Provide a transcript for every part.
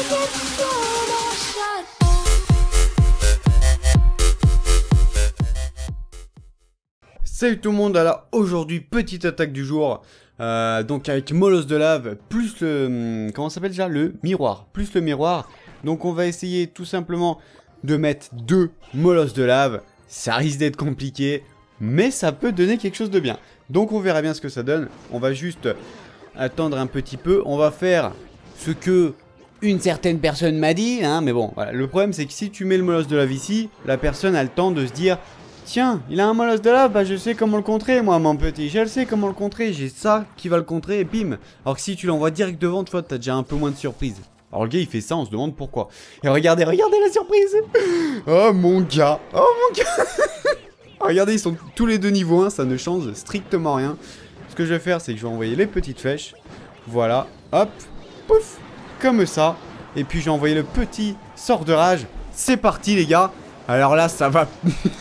Salut tout le monde, alors aujourd'hui petite attaque du jour, donc avec molosse de lave plus le, comment ça s'appelle déjà, le miroir, plus le miroir. Donc on va essayer tout simplement de mettre 2 molosses de lave, ça risque d'être compliqué, mais ça peut donner quelque chose de bien. Donc on verra bien ce que ça donne, on va juste attendre un petit peu, on va faire ce que une certaine personne m'a dit, hein, mais bon, voilà. Le problème c'est que si tu mets le molosse de lave ici, la personne a le temps de se dire... Tiens, il a un molosse de lave, bah je sais comment le contrer, moi, mon petit. Je le sais comment le contrer, j'ai ça qui va le contrer, et bim. Alors que si tu l'envoies direct devant, tu vois, t'as déjà un peu moins de surprise. Alors le gars, il fait ça, on se demande pourquoi. Et regardez, regardez la surprise. Oh mon gars, oh mon gars. Regardez, ils sont tous les deux niveau 1, ça ne change strictement rien. Ce que je vais faire, c'est que je vais envoyer les petites flèches. Voilà, hop, pouf, comme ça. Et puis je vais envoyer le petit sort de rage. C'est parti, les gars. Alors là, ça va...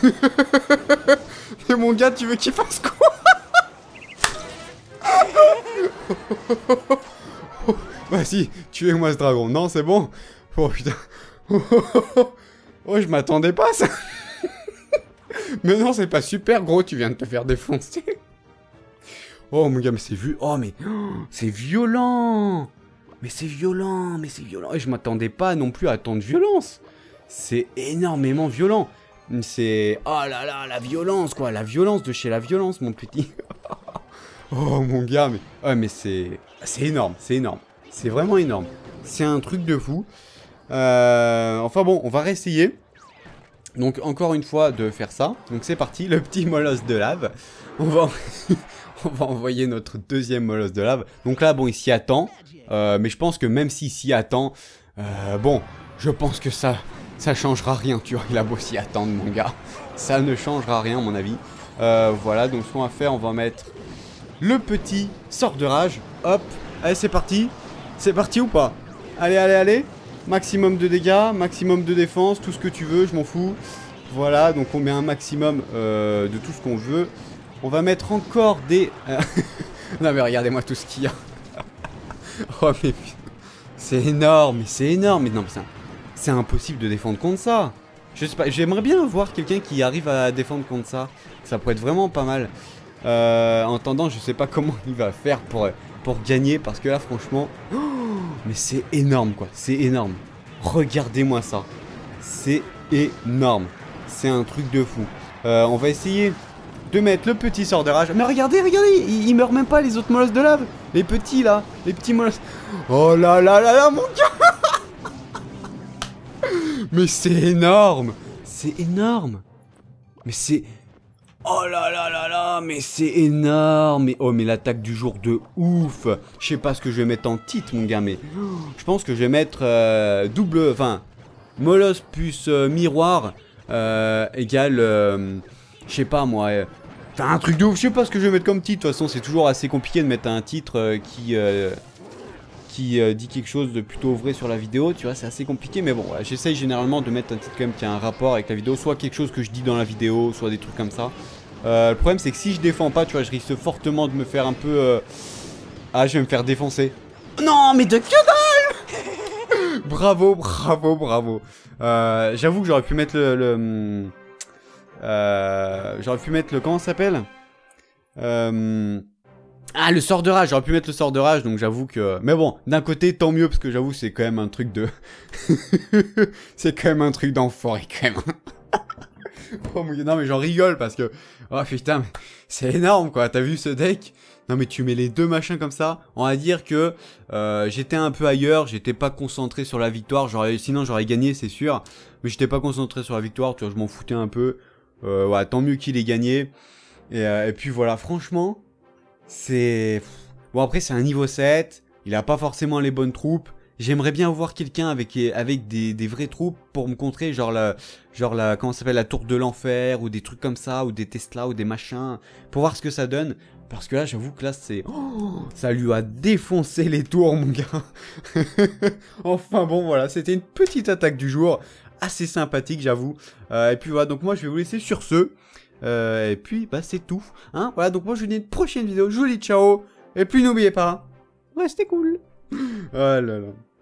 Mais mon gars, tu veux qu'il fasse quoi? Vas-y, tuez-moi ce dragon. Non, c'est bon. Oh putain. Oh, je m'attendais pas à ça. Mais non, c'est pas super, gros, tu viens de te faire défoncer. Oh mon gars, mais c'est vu... Oh, mais... c'est violent. Mais c'est violent, mais c'est violent. Et je m'attendais pas non plus à tant de violence. C'est énormément violent. C'est... Oh là là, la violence, quoi. La violence de chez la violence, mon petit. Oh, mon gars, mais... Ouais, mais c'est... C'est énorme, c'est énorme. C'est vraiment énorme. C'est un truc de fou. Enfin bon, on va réessayer. Donc, encore une fois, de faire ça. Donc, c'est parti. Le petit molosse de lave. On va... On va envoyer notre deuxième molosse de lave. Donc là, bon, il s'y attend. Mais je pense que même s'il s'y attend... bon, je pense que ça changera rien, tu vois, il a beau s'y attendre, mon gars. Ça ne changera rien, à mon avis. Voilà, donc ce qu'on va faire, on va mettre le petit sort de rage. Hop, allez, c'est parti. C'est parti ou pas? Allez, allez, allez. Maximum de dégâts, maximum de défense, tout ce que tu veux, je m'en fous. Voilà, donc on met un maximum de tout ce qu'on veut. On va mettre encore des... Non mais regardez-moi tout ce qu'il y a. Oh mais... C'est énorme, c'est énorme. Mais non, mais c'est impossible de défendre contre ça. Je sais pas, j'aimerais bien voir quelqu'un qui arrive à défendre contre ça. Ça pourrait être vraiment pas mal. En attendant, je sais pas comment il va faire pour gagner. Parce que là, franchement... Oh, mais c'est énorme, quoi. C'est énorme. Regardez-moi ça. C'est énorme. C'est un truc de fou. On va essayer de mettre le petit sort de rage. Mais regardez, regardez, il meurt même pas, les autres molosses de lave. Les petits, là. Les petits molosses. Oh là là là là, mon gars. Mais c'est énorme. C'est énorme. Mais c'est... Oh là là là là, mais c'est énorme. Mais oh, mais l'attaque du jour de ouf. Je sais pas ce que je vais mettre en titre, mon gars, mais... Je pense que je vais mettre double... Enfin, molosse plus miroir égale... je sais pas, moi... Enfin, un truc de ouf. Je sais pas ce que je vais mettre comme titre. De toute façon, c'est toujours assez compliqué de mettre un titre qui dit quelque chose de plutôt vrai sur la vidéo, tu vois, c'est assez compliqué, mais bon, voilà, j'essaye généralement de mettre un titre quand même qui a un rapport avec la vidéo, soit quelque chose que je dis dans la vidéo, soit des trucs comme ça. Le problème c'est que si je défends pas, tu vois, je risque fortement de me faire un peu... Ah, je vais me faire défoncer. Non, mais de que dalle. Bravo, bravo, bravo. J'avoue que j'aurais pu mettre j'aurais pu mettre le... Comment ça s'appelle Ah, le sort de rage, j'aurais pu mettre le sort de rage, donc j'avoue que... Mais bon, d'un côté, tant mieux, parce que j'avoue, c'est quand même un truc de... C'est quand même un truc d'enfoiré, quand même. Oh, non, mais j'en rigole, parce que... Oh, putain, mais c'est énorme, quoi, t'as vu ce deck? Non, mais tu mets les deux machins comme ça, on va dire que j'étais un peu ailleurs, j'étais pas concentré sur la victoire, sinon j'aurais gagné, c'est sûr. Mais j'étais pas concentré sur la victoire, tu vois, je m'en foutais un peu. Ouais, tant mieux qu'il ait gagné. Et puis voilà, franchement... C'est... Bon, après, c'est un niveau 7. Il a pas forcément les bonnes troupes. J'aimerais bien voir quelqu'un avec des vraies troupes pour me contrer, genre la comment ça s'appelle, la tour de l'enfer, ou des trucs comme ça, ou des Tesla, ou des machins, pour voir ce que ça donne. Parce que là, j'avoue que là, c'est... Oh, ça lui a défoncé les tours, mon gars. Enfin bon, voilà, c'était une petite attaque du jour. Assez sympathique, j'avoue. Et puis voilà, donc moi, je vais vous laisser sur ce. Et puis, bah, c'est tout. Hein, voilà, donc moi, je vous dis une prochaine vidéo. Je vous dis ciao. Et puis, n'oubliez pas, restez cool. Oh là là.